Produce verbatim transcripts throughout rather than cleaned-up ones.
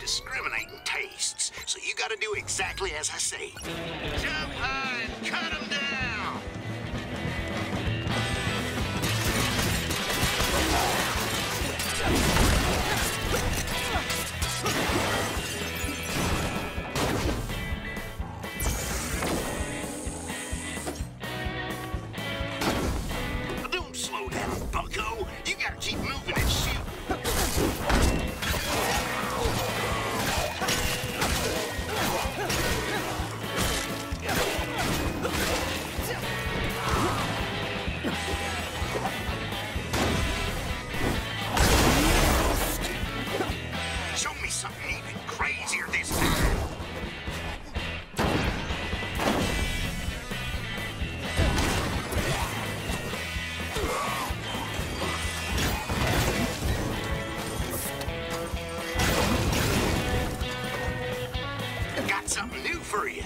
discriminating tastes, so you gotta do exactly as I say. Jump high and cut them down! Don't slow down, bucko. You gotta keep moving and shoot. Show me something even crazier this time. Got something new for you.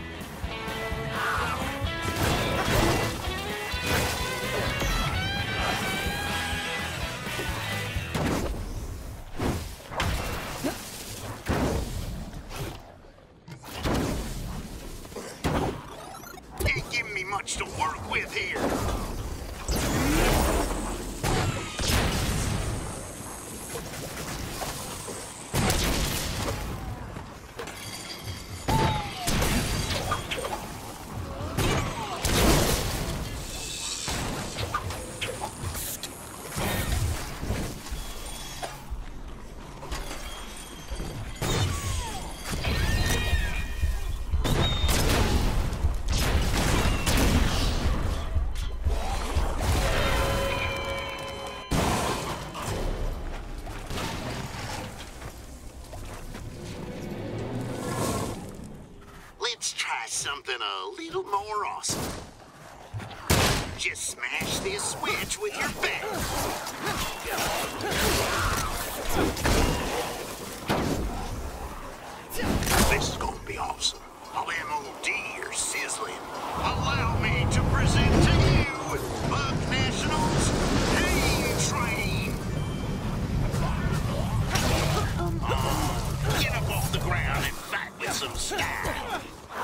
Ain't giving me much to work with here. Let's try something a little more awesome. Just smash this switch with your back. This is gonna be awesome. All M O D are sizzling. Allow me to present to you Buck National's Pain Train. Oh, get up off the ground and fight with some style.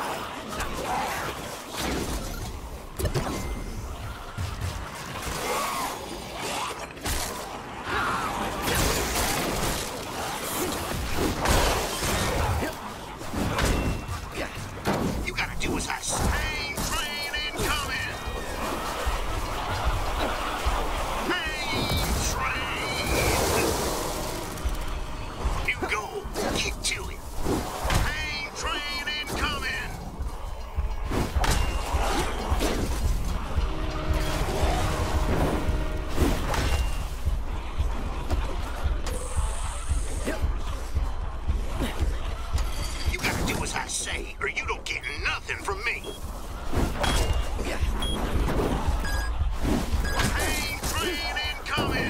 You gotta do as I say. Train incoming. Pain train. You go. Get to it. Pain train incoming. You gotta do as I say, or you don't get nothing from me. Pain train incoming.